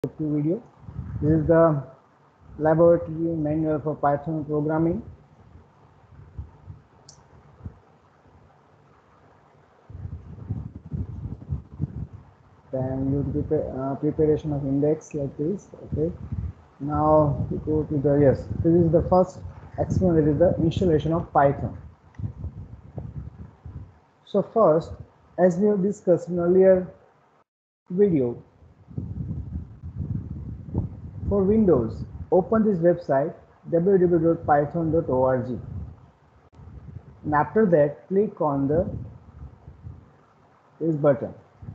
video. This is the laboratory manual for Python programming. Then you prepare preparation of index like this. Okay. Now we go to the yes. This is the first experiment. Is the installation of Python. So first, as we have discussed in earlier video, for Windows, open this website www.python.org, and after that click on this button.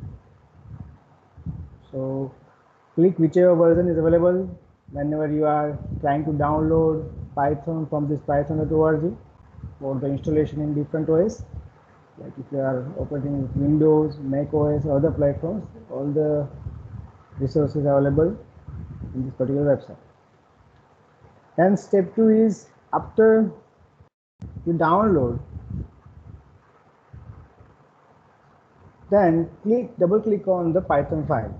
So click whichever version is available whenever you are trying to download Python from this python.org for the installation in different ways. Like if you are operating with Windows, Mac OS, or other platforms, all the resources are available in this particular website. And step 2 is after you download, then double click on the Python file.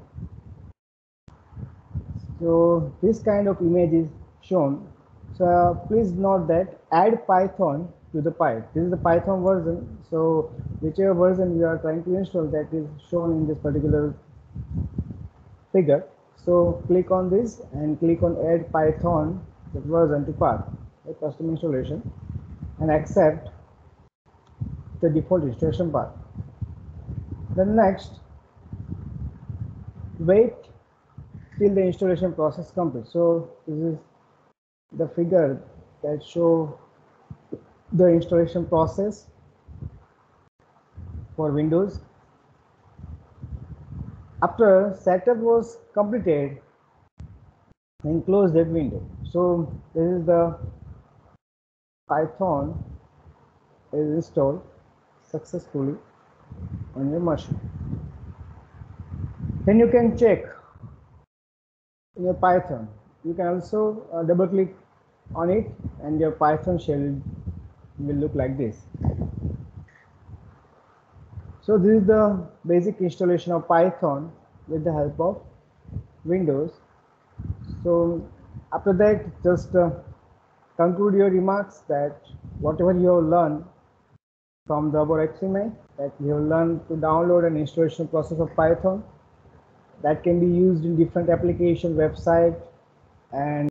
So this kind of image is shown. So please note that add Python to the pipe. This is the Python version. So whichever version you are trying to install, that is shown in this particular figure. So click on this and click on add Python version to path, a custom installation, and accept the default installation path. Then next, wait till the installation process completes. So this is the figure that show the installation process for Windows. After setup was completed, then close that window. So this is the Python is installed successfully on your machine. Then you can check in your Python. You can also double click on it and your Python shell will look like this. So this is the basic installation of Python with the help of Windows. So after that, just conclude your remarks that whatever you have learned from the above experiment, that you have learned to download an installation process of Python that can be used in different application website and